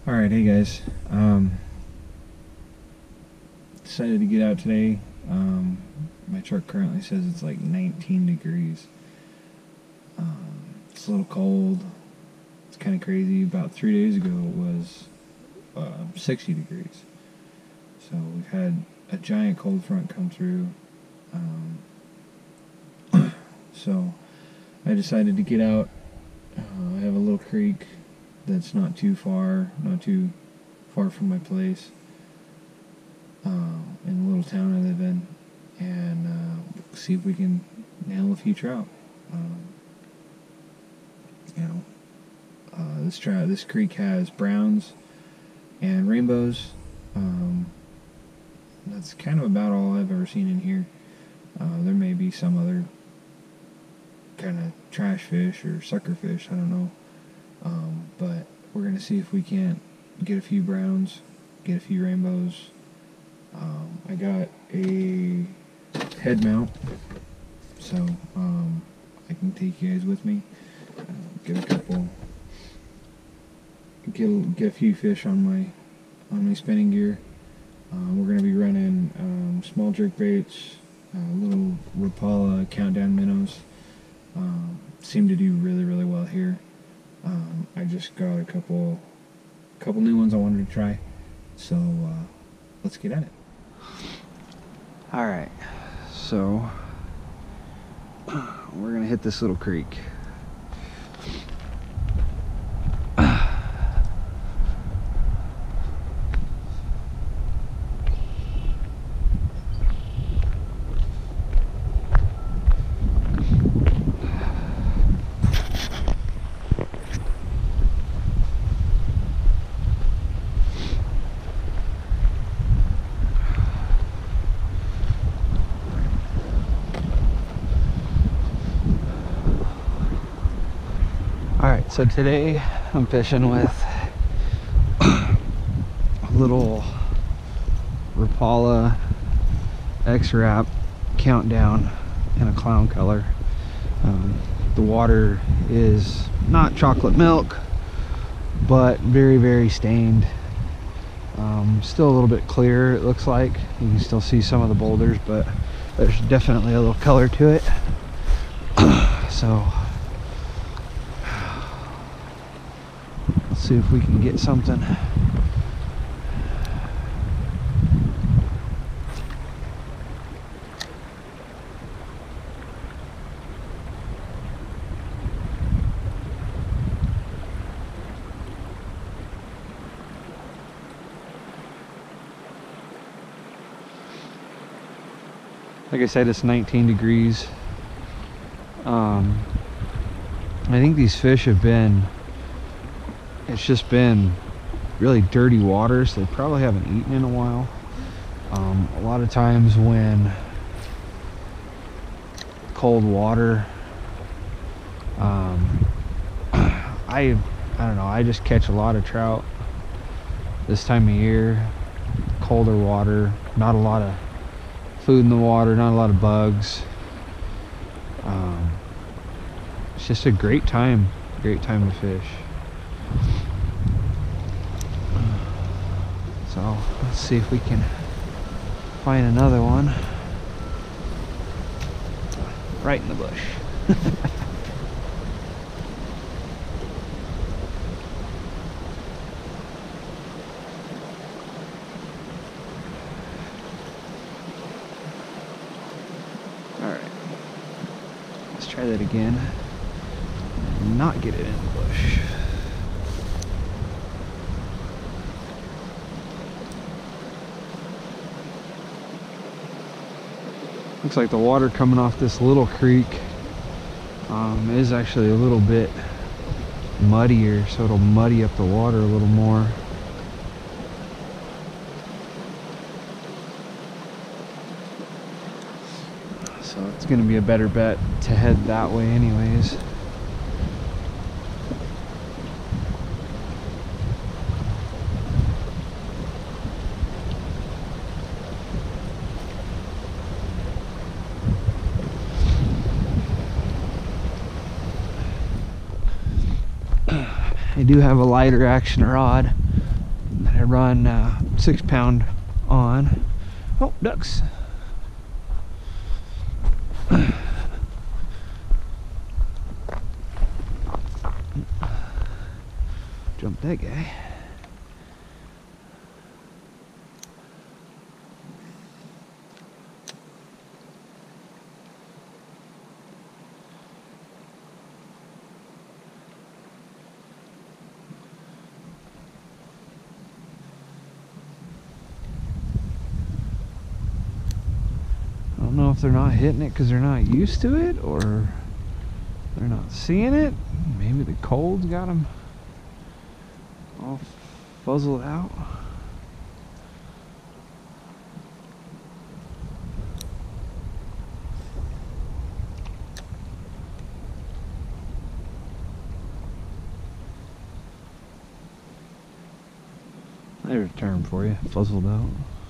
Alright, hey guys. Decided to get out today. My truck currently says it's like 19 degrees. It's a little cold. It's kind of crazy. About 3 days ago it was 60 degrees. So we've had a giant cold front come through. So I decided to get out. I have a little creek that's not too far from my place, in the little town I live in, and see if we can nail a few trout. This creek has browns and rainbows. That's kind of about all I've ever seen in here. There may be some other kind of trash fish or sucker fish, I don't know. But we're going to see if we can't get a few browns, get a few rainbows. I got a head mount, so I can take you guys with me. Get a few fish on my spinning gear. We're going to be running small jerk baits, little Rapala countdown minnows. Seem to do really well here. I just got a couple new ones I wanted to try, so let's get at it. Alright, so we're gonna hit this little creek. Alright, so today I'm fishing with a little Rapala X-Rap countdown in a clown color. The water is not chocolate milk, but very stained. Still a little bit clear, it looks like. You can still see some of the boulders, but there's definitely a little color to it. So let's see if we can get something. Like I said, it's 19 degrees. I think these fish have been, it's just been really dirty water, so they probably haven't eaten in a while. A lot of times when cold water, I don't know, I just catch a lot of trout this time of year. Colder water, not a lot of food in the water, not a lot of bugs. It's just a great time to fish. So let's see if we can find another one right in the bush. Alright, let's try that again and not get it in the bush. Looks like the water coming off this little creek is actually a little bit muddier, so it'll muddy up the water a little more. So it's going to be a better bet to head that way anyways. I do have a lighter action rod, I run 6 pound on. Oh, ducks. Jump that guy. I don't know if they're not hitting it because they're not used to it, or they're not seeing it. Maybe the cold's got them all fuzzled out. There's a term for you, fuzzled out.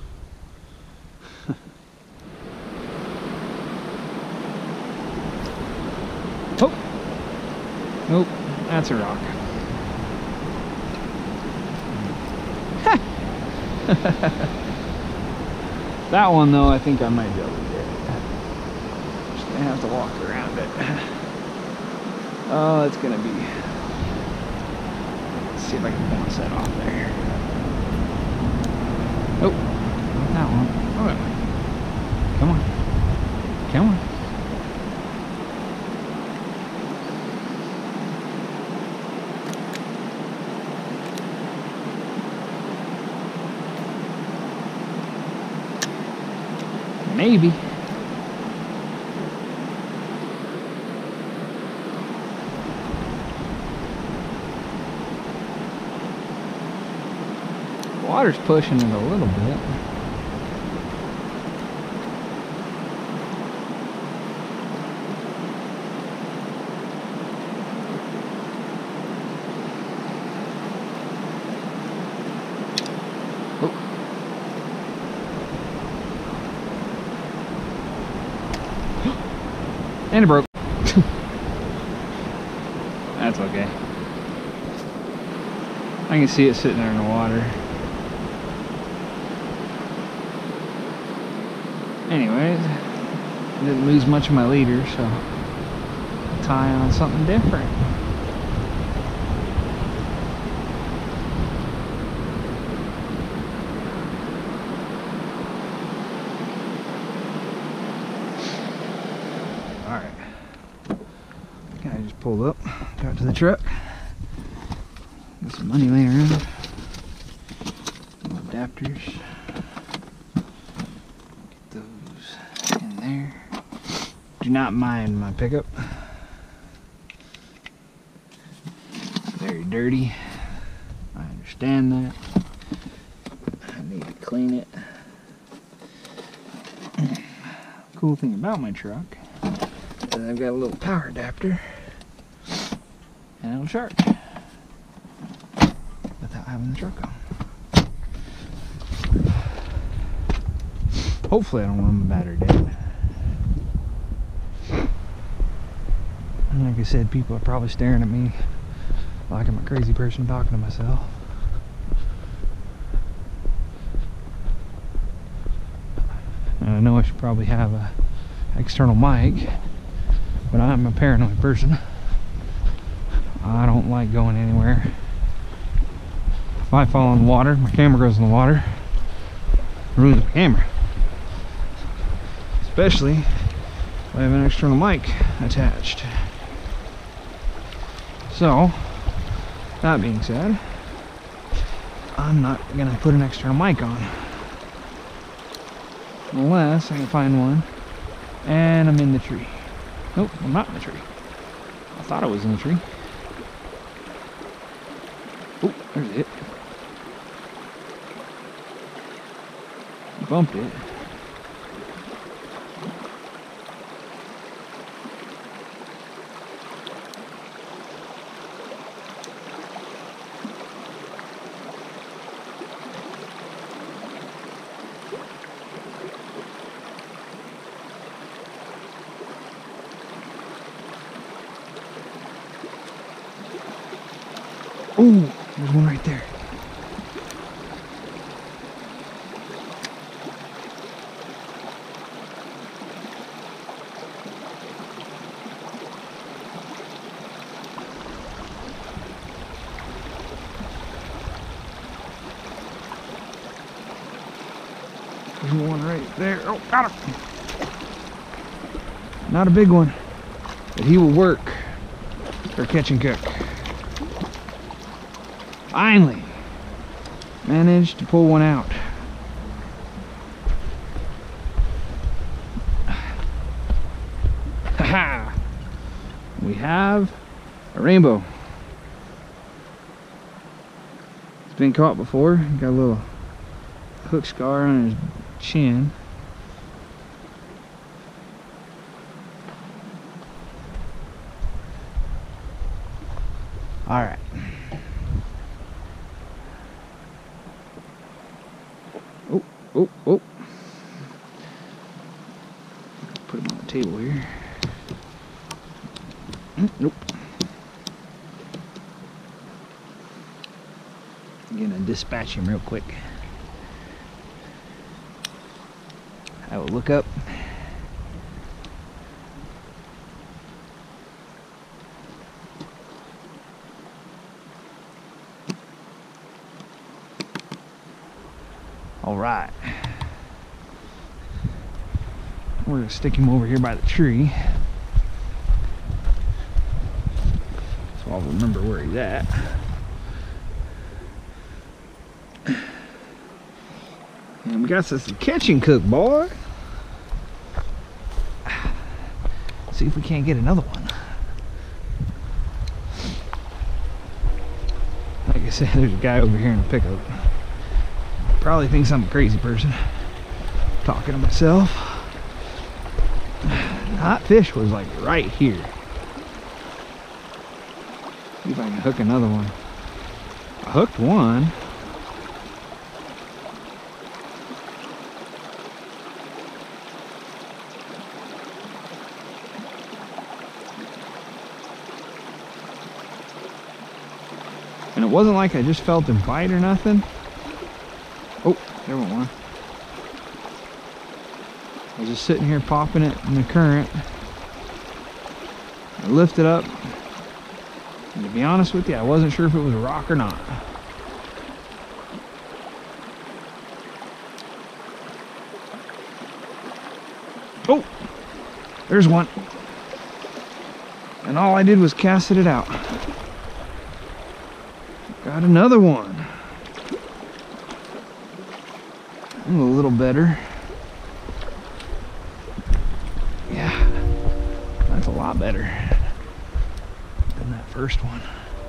Oh! Nope, that's a rock. That one though, I think I might be able to get it. Just gonna have to walk around it. Oh, it's gonna be. Let's see if I can bounce that off there. Oh, not that one. Oh, come on, come on. Maybe. Water's pushing it a little bit. And it broke. That's okay. I can see it sitting there in the water. Anyways, I didn't lose much of my leader, so I'll tie on something different. I just pulled up, got to the truck, got some money laying around, some adapters, get those in there. Do not mind my pickup, very dirty, I understand that. I need to clean it. Cool thing about my truck is I've got a little power adapter and it'll charge without having the truck on. Hopefully I don't run my battery dead. And like I said, people are probably staring at me like I'm a crazy person talking to myself. And I know I should probably have a external mic, but I'm a paranoid person. I don't like going anywhere. If I fall in the water, my camera goes in the water, it ruins my camera. Especially if I have an external mic attached. So, that being said, I'm not gonna put an external mic on. Unless I can find one and I'm in the tree. Nope, I'm not in the tree. I thought I was in the tree. Oh, there's it. Bumped it. Oh, there's one right there. There's one right there. Oh, got him. Not a big one, but he will work for catch and cook. Finally managed to pull one out. Haha! We have a rainbow. It's been caught before. Got a little hook scar on his chin. All right. Oh, oh, oh. Put him on the table here. Nope. I'm gonna dispatch him real quick. I will look up. All right. We're gonna stick him over here by the tree, so I'll remember where he's at. And we got us a catch and cook, boy. See if we can't get another one. Like I said, there's a guy over here in a pickup. Probably thinks I'm a crazy person talking to myself. Hot fish was like right here. See if I can hook another one. I hooked one. And it wasn't like I just felt him bite or nothing. Oh, there went one. I was just sitting here popping it in the current. I lifted up. And to be honest with you, I wasn't sure if it was a rock or not. Oh, there's one. And all I did was cast it out. Got another one. I'm a little better. Yeah, that's a lot better than that first one.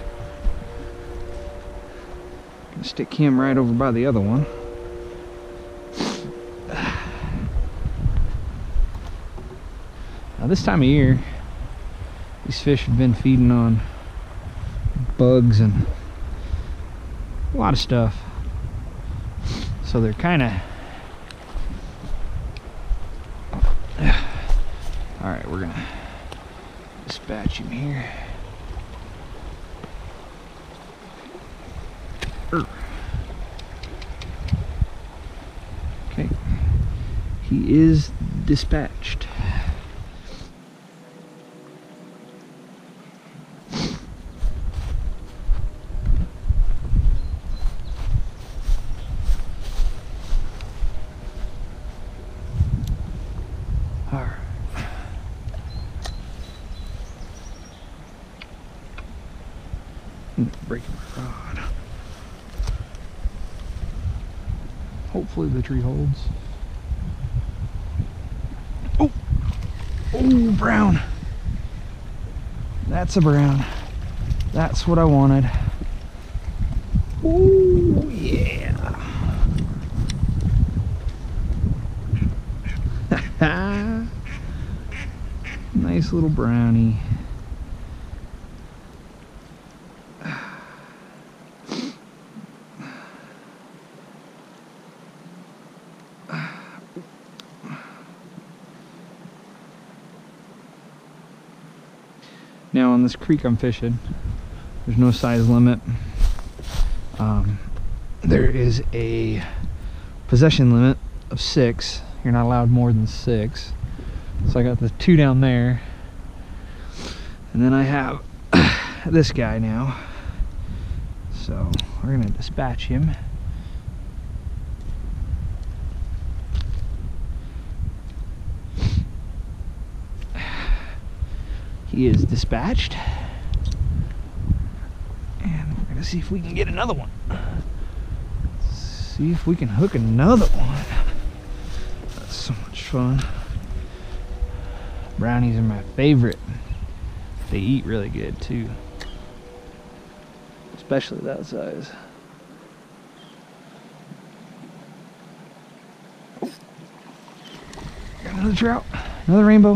Gonna stick him right over by the other one. Now this time of year, these fish have been feeding on bugs and a lot of stuff. So they're kind of... Alright, we're gonna dispatch him here. Okay. He is dispatched. Breaking my rod. Hopefully the tree holds. Oh! Oh, brown! That's a brown. That's what I wanted. Oh, yeah! Nice little brownie. Now on this creek I'm fishing, there's no size limit. There is a possession limit of 6. You're not allowed more than 6. So I got the 2 down there. And then I have this guy now. So we're gonna dispatch him. he is dispatched. And we're gonna see if we can get another one. See if we can hook another one. That's so much fun. Brownies are my favorite. They eat really good too. Especially that size. Oh. Got another trout. Another rainbow.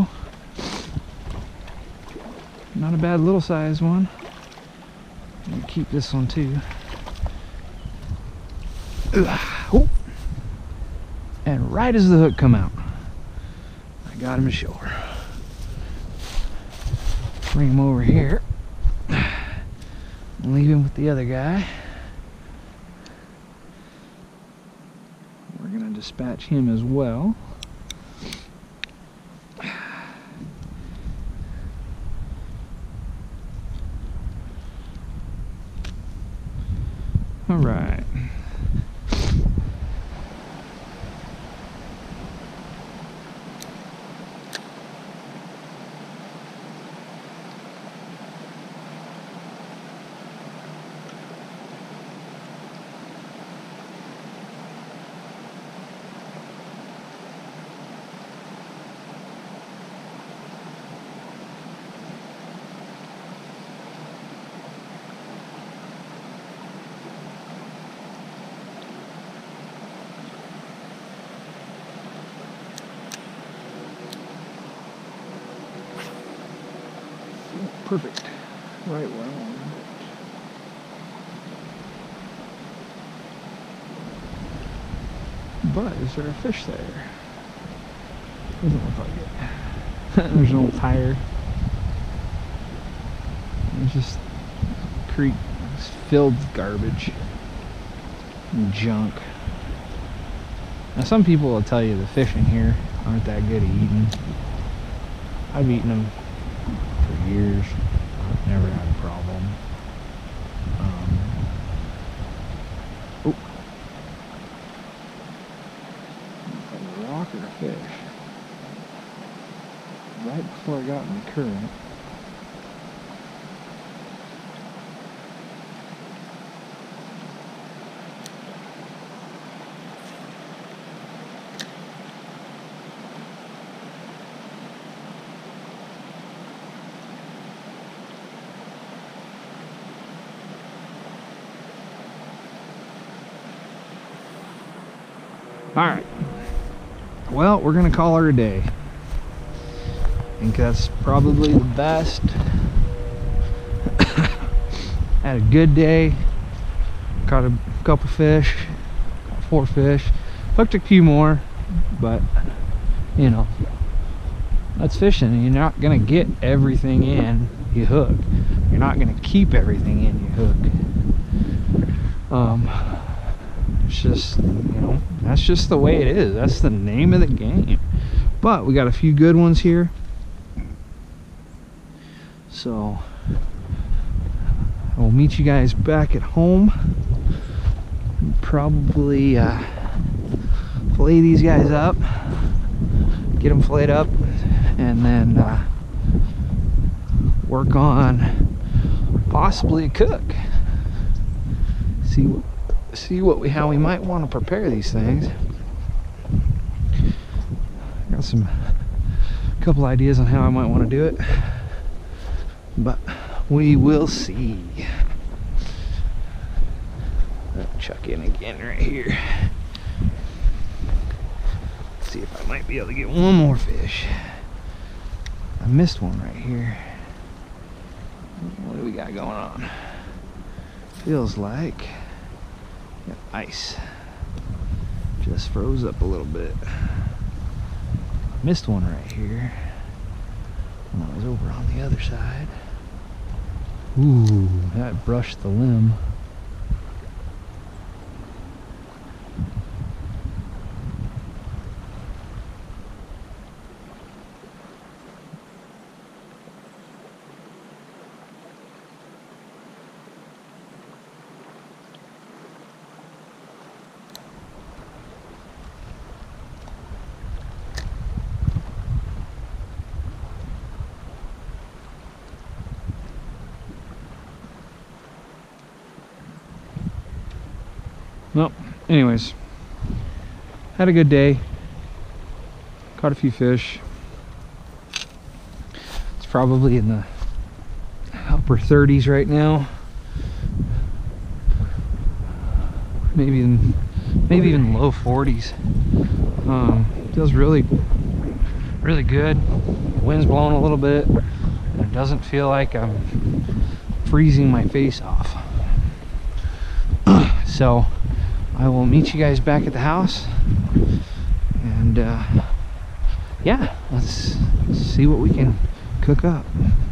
Not a bad little size one. I'm gonna keep this one too. Oh. And right as the hook come out, I got him ashore. Bring him over here. Leave him with the other guy. We're gonna dispatch him as well. All right. Perfect. Right where I want it. But is there a fish there? Doesn't look like it. There's no tire. It's just a creek. It's filled with garbage and junk. Now some people will tell you the fish in here aren't that good at eating. I've eaten them for years. I've never had a problem. Oh, a rock or a fish. Right before I got in the current. Alright, well, we're gonna call her a day. I think that's probably the best. Had a good day. Caught a couple fish, caught 4 fish, hooked a few more, but you know, that's fishing, and you're not gonna get everything in you hook. You're not gonna keep everything in you hook. It's just, you know, that's just the way it is. That's the name of the game. But we got a few good ones here. So I will meet you guys back at home. Probably fillet these guys up, get them filleted up, and then work on possibly a cook. See how we might want to prepare these things. Got a couple ideas on how I might want to do it, but we will see. I'll chuck in again right here. See if I might be able to get one more fish. I missed one right here. What do we got going on? Feels like ice just froze up a little bit. Missed one right here, and I was over on the other side. Ooh, that brushed the limb. Well, anyways, had a good day. Caught a few fish. It's probably in the upper 30s right now. Maybe even low 40s. Feels really good. The wind's blowing a little bit, and it doesn't feel like I'm freezing my face off. So I will meet you guys back at the house, and yeah, let's see what we can cook up.